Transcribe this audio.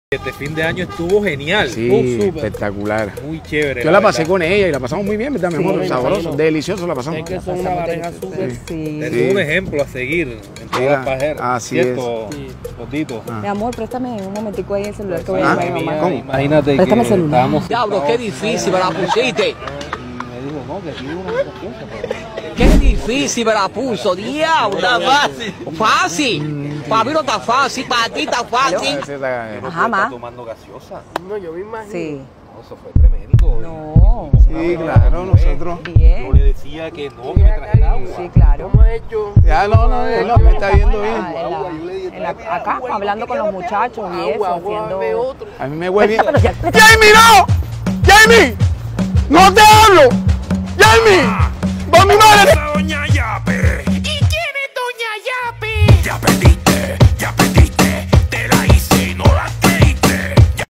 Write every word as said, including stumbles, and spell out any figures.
Este fin de año estuvo genial. Sí, uh, espectacular. Muy chévere. Yo la, la pasé con ella y la pasamos muy bien, ¿verdad, mi amor? Sí, sabroso, sí, delicioso la pasamos. Es que son una pareja súper. Sí. Sí. Es Sí. un ejemplo a seguir en todas las parejas. Así ¿cierto, es. Gordito? Ah. Mi amor, préstame un momentico ahí el celular que voy a Ah, llamar a mi mamá. ¿cómo? Imagínate Préstame que el celular. estábamos... Diablo, qué difícil me la pusiste. Y me dijo, no, que aquí una cosa. Qué difícil me la puso, diablo. Está fácil. Fácil. Para mí no está fácil, para ti está fácil. Ajá, ma. Tomando gaseosa. No, yo me imagino. Sí. No, eso fue tremendo. No. Sí, claro, nosotros. Yo Bien. le decía que no, que me trajera agua. Sí, claro. ¿Cómo has hecho? Ya, no, no, él no, me está viendo bien. Ah, en la- en la- acá, hablando con los muchachos y eso, Agua, agua, dame haciendo... otro. A mí me huele bien. Pero ya- ¡Jamie, no! ¡Jamie! ¡No te hablo! ¡Jamie! ¡Por mi madre!